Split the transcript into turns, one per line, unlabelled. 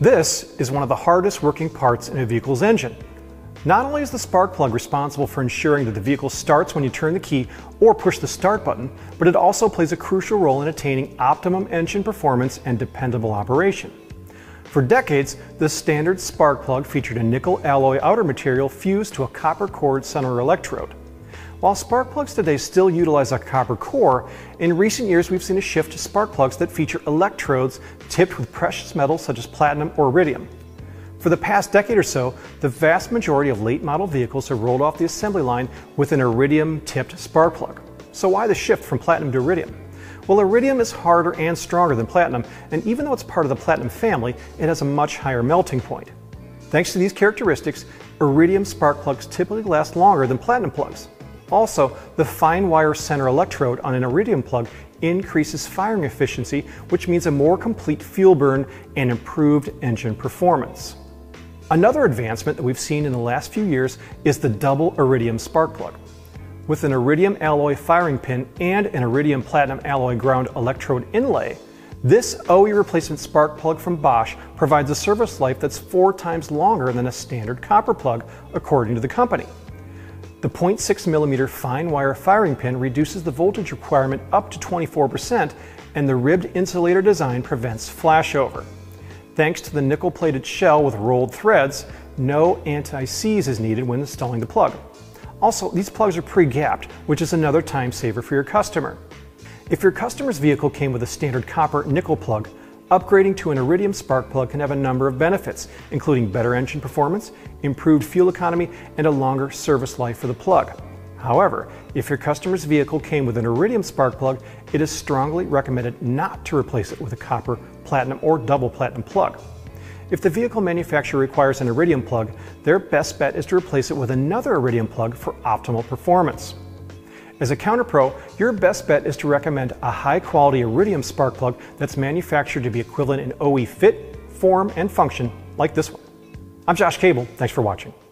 This is one of the hardest working parts in a vehicle's engine. Not only is the spark plug responsible for ensuring that the vehicle starts when you turn the key or push the start button, but it also plays a crucial role in attaining optimum engine performance and dependable operation. For decades, the standard spark plug featured a nickel alloy outer material fused to a copper cored center electrode. While spark plugs today still utilize a copper core, in recent years we've seen a shift to spark plugs that feature electrodes tipped with precious metals such as platinum or iridium. For the past decade or so, the vast majority of late model vehicles have rolled off the assembly line with an iridium-tipped spark plug. So why the shift from platinum to iridium? Well, iridium is harder and stronger than platinum, and even though it's part of the platinum family, it has a much higher melting point. Thanks to these characteristics, iridium spark plugs typically last longer than platinum plugs. Also, the fine wire center electrode on an iridium plug increases firing efficiency, which means a more complete fuel burn and improved engine performance. Another advancement that we've seen in the last few years is the double iridium spark plug. With an iridium alloy firing pin and an iridium platinum alloy ground electrode inlay, this OE replacement spark plug from Bosch provides a service life that's 4 times longer than a standard copper plug, according to the company. The 0.6mm fine wire firing pin reduces the voltage requirement up to 24%, and the ribbed insulator design prevents flashover. Thanks to the nickel-plated shell with rolled threads, no anti-seize is needed when installing the plug. Also, these plugs are pre-gapped, which is another time saver for your customer. If your customer's vehicle came with a standard copper nickel plug, upgrading to an iridium spark plug can have a number of benefits, including better engine performance, improved fuel economy, and a longer service life for the plug. However, if your customer's vehicle came with an iridium spark plug, it is strongly recommended not to replace it with a copper, platinum, or double platinum plug. If the vehicle manufacturer requires an iridium plug, their best bet is to replace it with another iridium plug for optimal performance. As a counter pro, your best bet is to recommend a high-quality iridium spark plug that's manufactured to be equivalent in OE fit, form, and function like this one. I'm Josh Cable. Thanks for watching.